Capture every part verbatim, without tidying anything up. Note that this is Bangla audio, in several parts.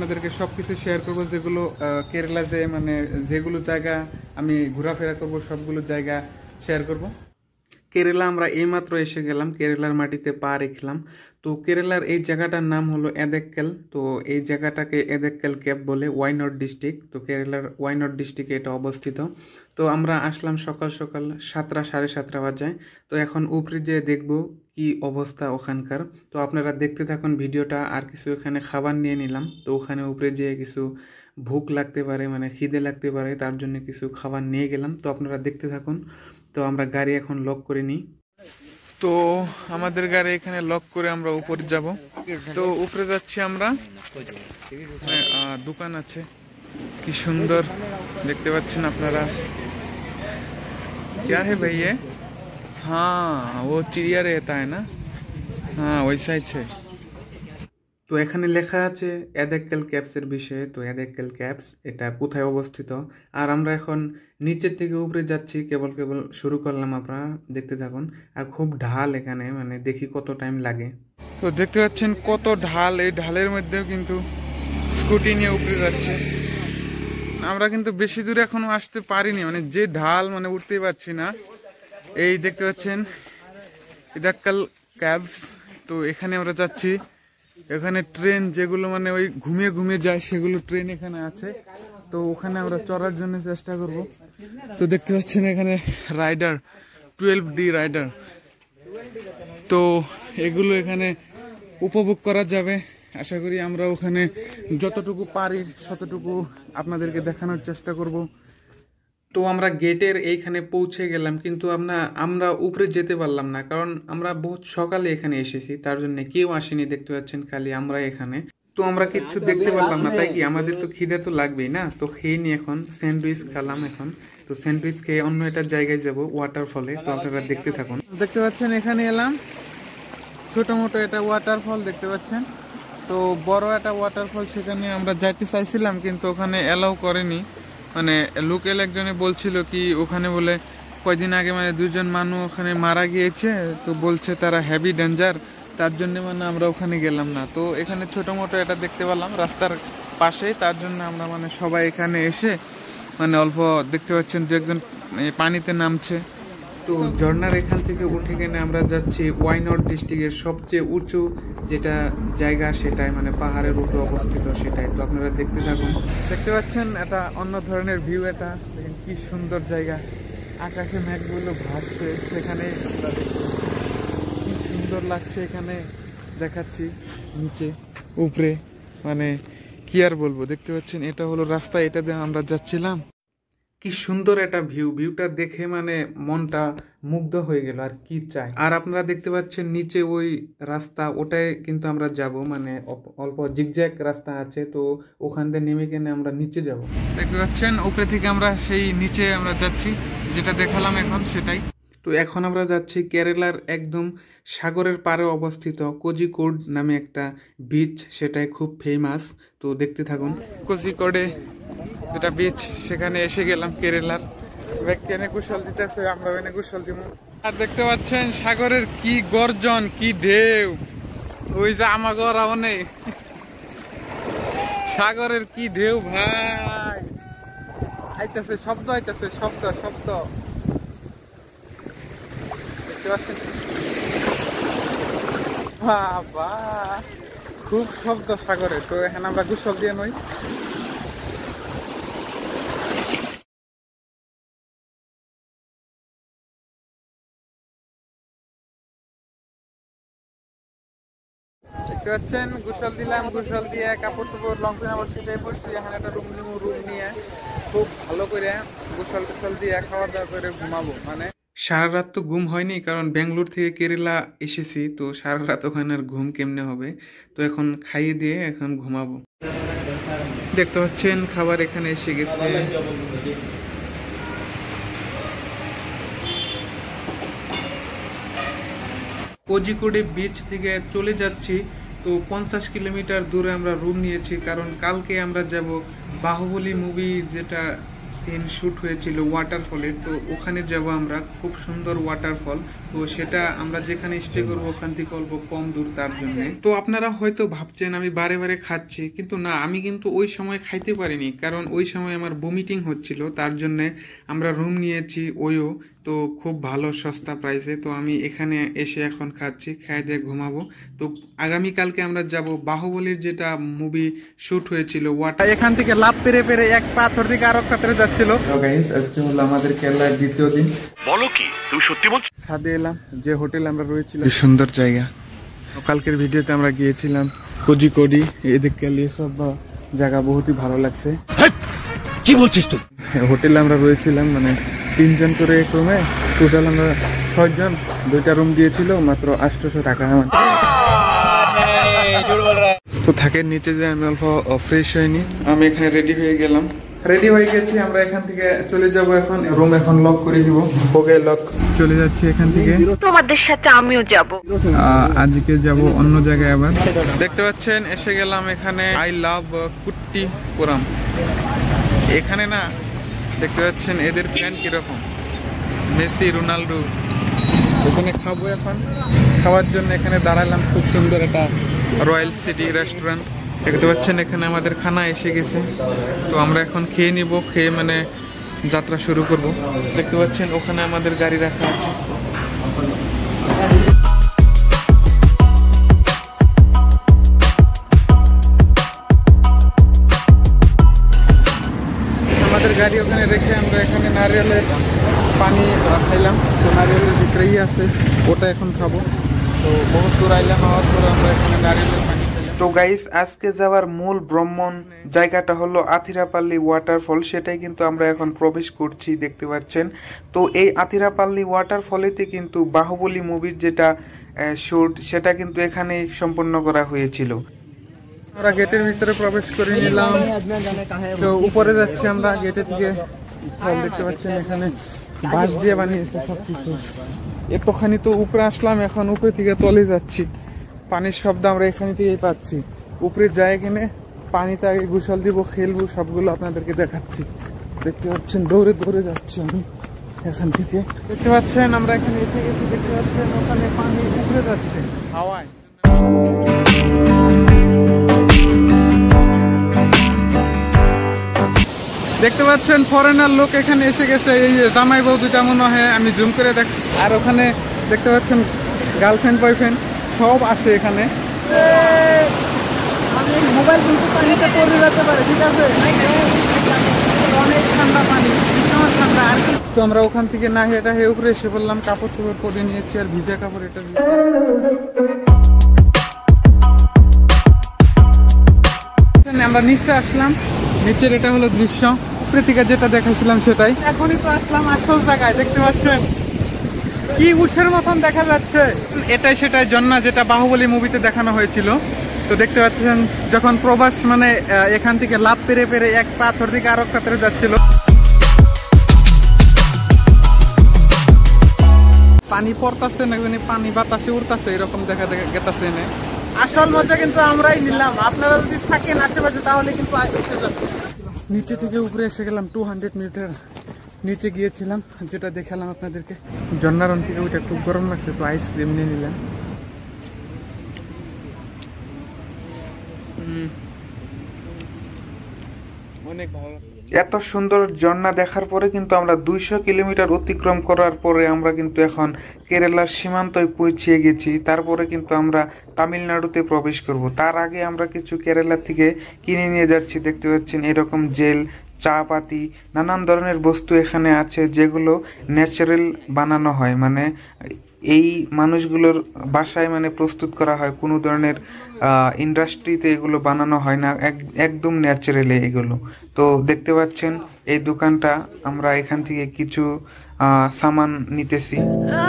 আপনাদেরকে সব কিছু শেয়ার করবো, যেগুলো কেরালা যে মানে যেগুলো জায়গা আমি ঘোরাফেরা করব সবগুলো জায়গা শেয়ার করব। কেরালা আমরা এইমাত্র এসে গেলাম, কেরালার মাটিতে পা রেখলাম। তো কেরালার এই জায়গাটার নাম হলো এদেক্কেল। তো এই জায়গাটাকে এদেক্কেল ক্যাপ বলে, ওয়াইনড ডিস্ট্রিক্ট। তো কেরালার ওয়াইনড ডিস্ট্রিক্টে এটা অবস্থিত। তো আমরা আসলাম সকাল সকাল সাতটা সাড়ে সাতটা বাজায়। তো এখন উপরে যেয়ে দেখবো কি অবস্থা ওখানকার। তো আপনারা দেখতে থাকুন ভিডিওটা। আর কিছু এখানে খাবার নিয়ে নিলাম। তো ওখানে উপরে যেয়ে কিছু ভুক লাগতে পারে, মানে খিদে লাগতে পারে, তার জন্য কিছু খাবার নিয়ে গেলাম। তো আপনারা দেখতে থাকুন। তো আমরা গাড়ি এখন লক করে নিই। তো আমাদের গাড়ি এখানে লক করে আমরা উপরে যাব। তো উপরে যাচ্ছি আমরা, দোকান আছে কি সুন্দর দেখতে পাচ্ছেন আপনারা। क्या है भाई ये? हाँ वो चिड़िया रहता है ना, हाँ वैसा ही है। তো এখানে লেখা আছে এদেক্কেল ক্যাপসের বিষয়ে। তো এদেক্কেল ক্যাপস এটা কোথায় অবস্থিত, আর আমরা এখন নিচের থেকে উপরে যাচ্ছি। কেবল কেবল শুরু করলাম, আপনারা দেখতে থাকুন। আর খুব ঢাল এখানে, মানে দেখি কত টাইম লাগে। তো দেখতে পাচ্ছেন কত ঢাল, এই ঢালের মধ্যেও কিন্তু স্কুটি নিয়ে উপরে যাচ্ছে। আমরা কিন্তু বেশি দূরে এখনো আসতে পারিনি, মানে যে ঢাল, মানে উঠতেই পারছি না। এই দেখতে পাচ্ছেন এদাক্কাল ক্যাবস। তো এখানে আমরা যাচ্ছি। এখানে ট্রেন যেগুলো মানে ওই ঘুমিয়ে ঘুমিয়ে যায়, সেগুলো ট্রেন এখানে আছে। তো ওখানে আমরা চড়ার জন্য চেষ্টা করব। তো দেখতে পাচ্ছেন এখানে রাইডার, টুয়েলভ ডি রাইডার। তো এগুলো এখানে উপভোগ করা যাবে। আশা করি আমরা ওখানে যতটুকু পারি ততটুকু আপনাদেরকে দেখানোর চেষ্টা করব। তো আমরা গেটের এইখানে পৌঁছে গেলাম, কিন্তু আমরা আমরা উপরে যেতে পারলাম না, কারণ আমরা বহুত সকালে এখানে এসেছি, তার জন্য কেউ আসেনি। দেখতে পাচ্ছেন খালি আমরা এখানে। তো আমরা কিচ্ছু দেখতে পারলাম না, তাই কি আমাদের তো খিদে তো লাগবেই না। তো খেয়ে নি, এখন স্যান্ডউইচ খেলাম এখন। তো স্যান্ডউইচ খেয়ে অন্য একটা জায়গায় যাব, ওয়াটারফলে। তো আপনারা দেখতে থাকুন। দেখতে পাচ্ছেন এখানে এলাম, ছোট মোটো এটা ওয়াটারফল দেখতে পাচ্ছেন। তো বড় একটা ওয়াটারফল, সেখানে আমরা যাইতে চাইছিলাম কিন্তু ওখানে অ্যালাউ করেনি। মানে লোকাল একজনে বলছিল কি ওখানে বলে কয়দিন আগে মানে দুজন মানুষ ওখানে মারা গিয়েছে। তো বলছে তারা হেভি ডেঞ্জার, তার জন্য মানে আমরা ওখানে গেলাম না। তো এখানে ছোট মোটো এটা দেখতে পেলাম রাস্তার পাশে, তার জন্য আমরা মানে সবাই এখানে এসে মানে অল্প দেখতে পাচ্ছেন দু একজন পানিতে নামছে। তো ঝর্ণার এখান থেকে উঠে গেলে আমরা যাচ্ছি ওয়াইনড ডিস্ট্রিক্টের সবচেয়ে উঁচু যেটা জায়গা, সেটাই মানে পাহাড়ের উপরে অবস্থিত সেটাই। তো আপনারা দেখতে থাকুন। দেখতে পাচ্ছেন এটা অন্য ধরনের ভিউ, এটা দেখেন কি সুন্দর জায়গা। আকাশে মেঘগুলো ভাসছে, সেখানে আমরা দেখছি কি সুন্দর লাগছে। এখানে দেখাচ্ছি নিচে উপরে, মানে কি আর বলবো। দেখতে পাচ্ছেন এটা হলো রাস্তা, এটা দিয়ে আমরা যাচ্ছিলাম। কি সুন্দর একটা ভিউ, ভিউটা দেখে মানে মনটা মুগ্ধ হয়ে গেল, আর কি চাই। আর আপনারা দেখতে পাচ্ছেন নিচে ওই রাস্তা, ওটাই কিন্তু আমরা যাব, মানে অল্প জিগজ্যাগ রাস্তা আছে। তো ওখান থেকে নেমে কেনে আমরা নিচে যাব। দেখতে পাচ্ছেন উপরে থেকে আমরা সেই নিচে আমরা যাচ্ছি, যেটা দেখালাম এখন সেটাই। তো এখন আমরা যাচ্ছি কেরালার একদম সাগরের পাড়ে অবস্থিত কোঝিকোড নামে একটা বিচ, সেটাই খুব ফেমাস। তো দেখতে থাকুন। কোঝিকোডে যেটা বিচ, সেখানে এসে গেলাম কেরালার। কেনে কুশল দিতেছে, আমরা এনে কুশল দিব। আর দেখতে পাচ্ছেন সাগরের কি গর্জন, কি ঢেউ। ওই যে আমাগর নেই, সাগরের কি ঢেউ ভাই। আইতেছে শব্দ, আইতেছে শব্দ শব্দ দেখতে পাচ্ছেন। বাবা খুব শব্দ সাগরে। তো এখানে আমরা গোসল দিয়ে নই। দেখতে পাচ্ছেন গোসল দিলাম, গোসল দিয়ে কাপড় চোপড় লং পেন আবার সেটাই পড়ছি। এখানে একটা রুম নিবো, রুম নিয়ে খুব ভালো করে গোসল টোসল দিয়ে খাওয়া দাওয়া করে ঘুমাবো। মানে সারা রাত তো ঘুম হয়নি, কারণ ব্যাঙ্গালোর থেকে কেরালা এসেছি। তো সারা রাত ওখানে আর ঘুম কেমনে হবে। তো এখন খাইয়ে দিয়ে এখন ঘুমাবো। দেখতে পাচ্ছেন খাবার এখানে এসে গেছে। কোঝিকোডে বিচ থেকে চলে যাচ্ছি। তো পঞ্চাশ কিলোমিটার দূরে আমরা রুম নিয়েছি, কারণ কালকে আমরা যাব বাহুবলী মুভি যেটা সিন শ্যুট হয়েছিল ওয়াটারফলে, তো ওখানে যাব আমরা। খুব সুন্দর ওয়াটারফল, তো সেটা আমরা যেখানে স্টে করবো ওখান থেকে অল্প কম দূর, তার জন্য। তো আপনারা হয়তো ভাবছেন আমি বারে বারে খাচ্ছি, কিন্তু না, আমি কিন্তু ওই সময় খাইতে পারিনি, কারণ ওই সময় আমার বমিটিং হচ্ছিল, তার জন্য আমরা রুম নিয়েছি ওইও, তো খুব ভালো সস্তা প্রাইসে। তো আমি এখানে এসে এখন খাচ্ছি, খাই দিয়ে ঘুমাবো। তো আগামীকালকে আমরা যাব বাহুবলীর যেটা মুভি শ্যুট হয়েছিল ওয়াটার, এখান থেকে লাভ পেরে পেরে এক পাথর থেকে আরো পাথরে যাচ্ছিল। গাইস, আজকে হলো আমাদের কেরালার দ্বিতীয় দিন। বলো কি তুমি সত্যি বলছো? ছাদে এলাম, যে হোটেল আমরা রয়েছিলাম, সুন্দর জায়গা। কালকের ভিডিওতে আমরা গিয়েছিলাম কোজিকোডি, এদিকে সব জায়গা বহুতই ভালো লাগছে। কি বলছিস তুই? হোটেলে আমরা রয়েছিলাম মানে তিনজন করে এক রুমে, টোটাল আমরা ছয়জন, দুইটা রুম দিয়েছিল, মাত্র আটশোশো টাকা। তো থাকের নিচে যে আমি অল্প ফ্রেশ হয়নি, আমি এখানে রেডি হয়ে গেলাম, রেডি হয়ে গেছি। আমরা এখান থেকে চলে যাব এখন, রুম এখন লক করে দিব। Okay, lock. চলে যাচ্ছি এখান থেকে, তোমাদের সাথে আমিও যাব। আজকে যাব অন্য জায়গায় আবার। দেখতে পাচ্ছেন এসে গেলাম এখানে, আই লাভ কুট্টিপুরম। এখানে না দেখতে পাচ্ছেন এদের ফ্যান কিরকম, মেসি, রোনাল্ডো। এখানে খাবো এখন, খাওয়ার জন্য এখানে দাঁড়ালাম। খুব সুন্দর একটা রয়্যাল সিটি রেস্টুরেন্ট দেখতে পাচ্ছেন, এখানে আমাদের খানা এসে গেছে। তো আমরা এখন খেয়ে নিব, খেয়ে মানে যাত্রা শুরু করব। দেখতে পাচ্ছেন ওখানে আমাদের গাড়ি রাখা আছে। আমাদের গাড়ি ওখানে রেখে আমরা এখানে নারিয়েলের পানি খাইলাম। তো নারিয়েলের ভিতরেই আছে, ওটা এখন খাবো। তো বহুত দূর আইলাম, হওয়ার পরে আমরা এখানে নারিয়েলের পানি। তো গাইস, আজকে যাওয়ার মূল ভ্রমণ জায়গাটা হলো আথিরাপাল্লি ওয়াটারফল, সেটাই কিন্তু আমরা এখন প্রবেশ করছি, দেখতে পাচ্ছেন। তো এই আথিরাপাল্লি ওয়াটারফলেতে কিন্তু বাহুবলী মুভির যেটা শুট, সেটা কিন্তু এখানে সম্পন্ন করা হয়েছিল। আমরা গেটের ভিতরে প্রবেশ করে নিলাম, তো উপরে যাচ্ছি আমরা। গেটে থেকে দেখতে পাচ্ছেন এখানে বাঁশ দিয়ে বানিয়েছে সবকিছু। এতখানি তো উপরে আসলাম, এখন উপরে থেকে তলে যাচ্ছি। পানির শব্দ আমরা এখানে থেকেই পাচ্ছি। উপরে যাই কিনে পানিতে আগে গোসল দিব, খেলবো, সবগুলো আপনাদেরকে দেখাচ্ছি। দেখতে পাচ্ছেন দৌড়ে দৌড়ে যাচ্ছি আমি এখান থেকে। দেখতে পাচ্ছেন আমরা এখানে এসে গেছি, দেখতে পাচ্ছেন ওখানে পানি উপরে যাচ্ছে হাওয়ায়। দেখতে পাচ্ছেন ফরেনার লোক এখানে এসে গেছে, এই জামাই বউ দুটা মনে হয়, আমি জুম করে দেখ। আর ওখানে দেখতে পাচ্ছেন গার্লফ্রেন্ড বয়ফ্রেন্ড সব আসে এখানে। মোবাইল কিন্তু পানিতে পড়ে যেতে পারে, ঠিক আছে? অনেক ঠান্ডা পানি, ভীষণ ঠান্ডা। আর তো আমরা ওখান থেকে না হেঁটা হয়ে উপরে এসে বললাম, কাপড় চোপড় পরে নিয়েছি, আর ভিজা কাপড় এটা। আমরা নিচে আসলাম, নিচের এটা হলো দৃশ্য, উপরে থেকে যেটা দেখাইছিলাম সেটাই। এখনই তো আসলাম আসল জায়গায়, দেখতে পাচ্ছেন কি উৎসের মতন দেখা যাচ্ছে। এটাই সেটাই জন্না, যেটা বাহুবলী মুভিতে দেখানো হয়েছিল। তো দেখতে পাচ্ছেন যখন প্রবাস মানে এখান থেকে লাভ পেরে পেরে এক পাথর থেকে আরো পাথরে যাচ্ছিল, পানি পড়তাছে না, পানি বাতাসে উড়তাছে, এরকম দেখা দেখা গেতাছে। আসল মজা কিন্তু আমরাই নিলাম। আপনারা যদি থাকেন আশেপাশে তাহলে কিন্তু এসে যাবেন। নিচে থেকে উপরে এসে গেলাম, টু হান্ড্রেড মিটার নিচে গিয়েছিলাম, যেটা দেখালাম আপনাদেরকে। জন্নারন থেকে ওইটা খুব গরম লাগছে, তো আইসক্রিম নিয়ে নিলাম। অনেক ভালো। এত সুন্দর ঝর্ণা দেখার পরে কিন্তু আমরা দুইশো কিলোমিটার অতিক্রম করার পরে আমরা কিন্তু এখন কেরালার সীমান্তয় পৌঁছিয়ে গেছি। তারপরে কিন্তু আমরা তামিলনাড়ুতে প্রবেশ করব। তার আগে আমরা কিছু কেরালা থেকে কিনে নিয়ে যাচ্ছি। দেখতে পাচ্ছেন এরকম জেল, চা পাতি, নানান ধরনের বস্তু এখানে আছে, যেগুলো ন্যাচারাল বানানো হয়, মানে এই মানুষগুলোর বাসায় মানে প্রস্তুত করা হয়, কোনো ধরনের ইন্ডাস্ট্রিতে এগুলো বানানো হয় না, একদম ন্যাচারালি এগুলো। তো দেখতে পাচ্ছেন এই দোকানটা, আমরা এখান থেকে কিছু সামান নিতেছি।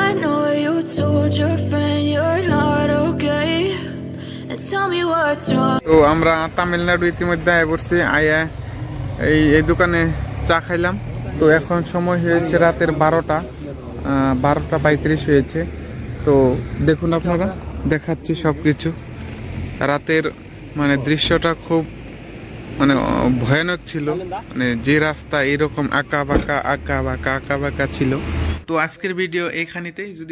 তো আমরা তামিলনাড়ু ইতিমধ্যে আয় পড়ছি, আয়া এই এই দোকানে চা খাইলাম। তো এখন সময় হয়েছে রাতের বারোটা বারোটা পঁয়ত্রিশ হয়েছে। তো দেখুন আপনারা, দেখাচ্ছি সব কিছু। রাতের মানে দৃশ্যটা খুব মানে ভয়ানক ছিল, মানে যে রাস্তা এরকম আঁকা বাঁকা আঁকা বাঁকা আঁকা বাঁকা ছিল। তো আজকের ভিডিও এইখানেতেই। যদি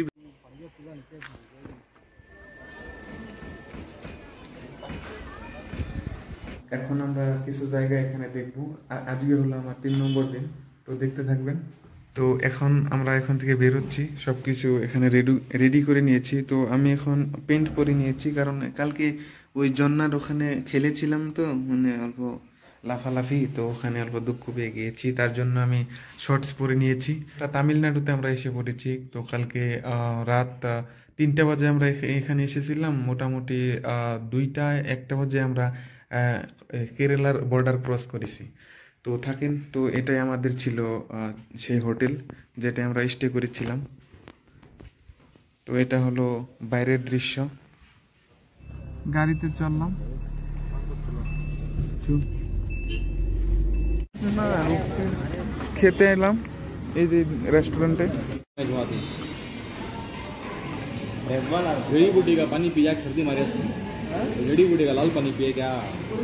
এখন আমরা কিছু জায়গা এখানে দেখবো। আজকে হলো আমার তিন নম্বর দিন, তো দেখতে থাকবেন। তো এখন আমরা এখান থেকে বেরোচ্ছি, সব কিছু এখানে রেডি রেডি করে নিয়েছি। তো আমি এখন পেন্ট পরে নিয়েছি, কারণ কালকে ওই জন্নার ওখানে খেলেছিলাম, তো মানে অল্প লাফালাফি, তো ওখানে অল্প দুঃখ পেয়ে গিয়েছি, তার জন্য আমি শর্টস পরে নিয়েছি। তামিলনাড়ুতে আমরা এসে পড়েছি। তো কালকে রাত তিনটা বাজে আমরা এখানে এসেছিলাম, মোটামুটি দুইটা একটা বাজে আমরা কেরালার বর্ডার ক্রস করেছি। তো থাকেন, তো এটাই আমাদের ছিল সেই হোটেল যেটা আমরা স্টে করেছিলাম। তো এটা হলো বাইরের দৃশ্য। গাড়িতে চললাম না, খেতে এলাম এই যে রেস্টুরেন্টে। जड़ी बूटी का पानी पिया, सर्दी मारे जड़ी बूटी का लाल पानी पिए क्या,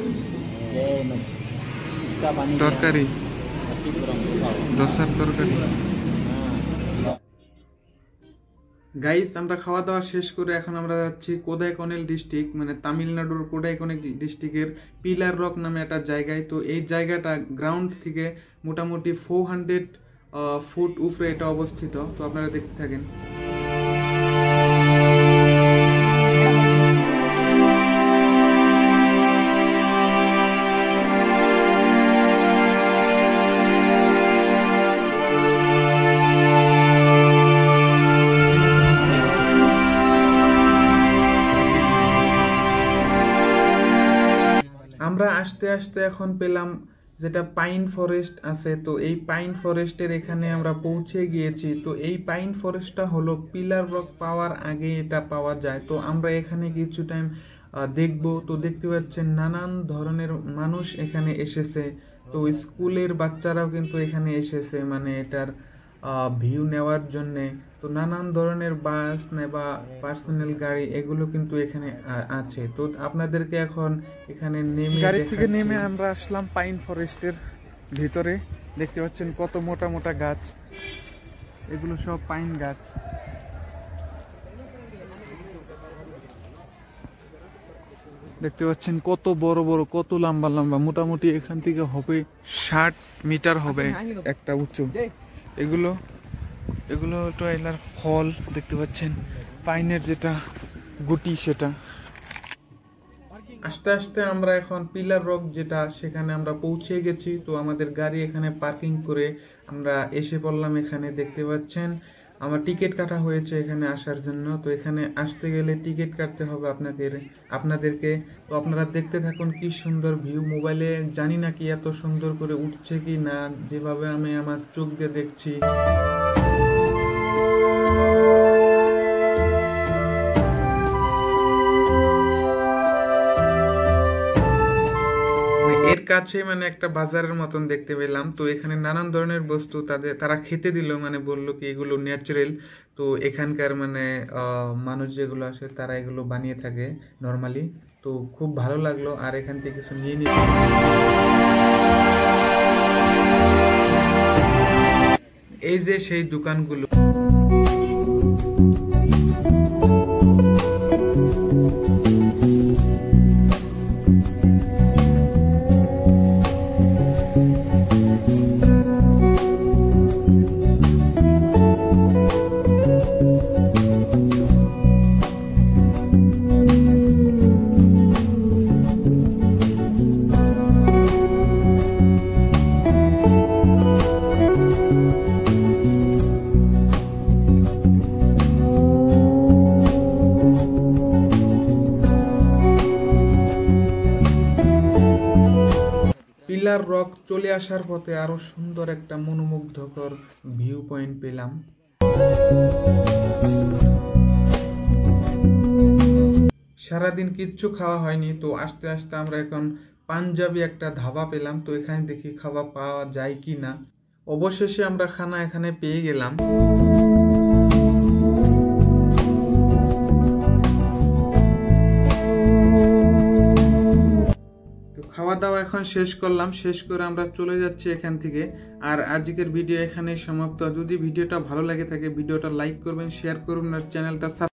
तरकारी দশার তরকারি। গাইস, আমরা খাওয়া দাওয়া শেষ করে এখন আমরা যাচ্ছি কোডাইকানাল ডিস্ট্রিক্ট, মানে তামিলনাড়ুর কোডাইকানাল ডিস্ট্রিক্টের পিলার রক নামে একটা জায়গায়। তো এই জায়গাটা গ্রাউন্ড থেকে মোটামুটি ফোর হান্ড্রেড ফুট উপরে এটা অবস্থিত। তো আপনারা দেখতে থাকেন। আমরা আস্তে আস্তে এখন পেলাম যেটা পাইন ফরেস্ট আছে। তো এই পাইন ফরেস্টের এখানে আমরা পৌঁছে গিয়েছি। তো এই পাইন ফরেস্টটা হলো পিলার রক পাওয়ার আগে এটা পাওয়া যায়। তো আমরা এখানে কিছু টাইম দেখব। তো দেখতে পাচ্ছেন নানান ধরনের মানুষ এখানে এসেছে। তো স্কুলের বাচ্চারাও কিন্তু এখানে এসেছে, মানে এটার ভিউ নেওয়ার জন্যে। তো নানান ধরনের বাস বা পার্সোনাল গাড়ি এগুলো কিন্তু এখানে আছে। তো আপনাদেরকে এখন এখানে নেমে গাড়ি থেকে নেমে আমরা আসলাম পাইন ফরেস্টের ভিতরে। দেখতে পাচ্ছেন কত মোটা মোটা গাছ, এগুলো সব পাইন গাছ। দেখতে পাচ্ছেন কত বড় বড়, কত লম্বা লম্বা, মোটামুটি এখান থেকে হবে ষাট মিটার হবে একটা উঁচু। এগুলো এগুলো তো এলার ফল, দেখতে পাচ্ছেন পাইনের যেটা গুটি সেটা। আস্তে আস্তে আমরা এখন পিলার রক যেটা সেখানে আমরা পৌঁছে গেছি। তো আমাদের গাড়ি এখানে পার্কিং করে আমরা এসে পড়লাম এখানে। দেখতে পাচ্ছেন আমার টিকিট কাটা হয়েছে এখানে আসার জন্য। তো এখানে আসতে গেলে টিকিট কাটতে হবে আপনাদের আপনাদেরকে তো আপনারা দেখতে থাকুন কি সুন্দর ভিউ। মোবাইলে জানি না কি এত সুন্দর করে উঠছে কি না, যেভাবে আমি আমার চোখ দিয়ে দেখছি। এর কাছে মানে একটা বাজারের মতন দেখতে পেলাম। তো এখানে নানান ধরনের বস্তু তাদের তারা খেতে দিল, মানে বললো কি এগুলো ন্যাচারাল। তো এখানকার মানে মানুষ যেগুলো আসে তারা এগুলো বানিয়ে থাকে নর্মালি। তো খুব ভালো লাগলো, আর এখান থেকে কিছু নিয়ে নিই। এই যে সেই দোকানগুলো। পিলার রক চলে আসার পথে আরো সুন্দর একটা মনোমুগ্ধকর ভিউ পয়েন্ট পেলাম। সারাদিন কিচ্ছু খাওয়া হয়নি। তো আস্তে আস্তে আমরা এখন পাঞ্জাবি একটা ধাবা পেলাম। তো এখানে দেখি খাওয়া পাওয়া যায় কি না। অবশেষে আমরা খানা এখানে পেয়ে গেলাম। খাওয়া দাওয়া এখন শেষ করলাম, শেষ করে আমরা চলে যাচ্ছি এখান থেকে। আর আজকের ভিডিও এখানেই সমাপ্ত। যদি ভিডিওটা ভালো লাগে থাকে ভিডিওটা লাইক করবেন, শেয়ার করবেন আর চ্যানেলটা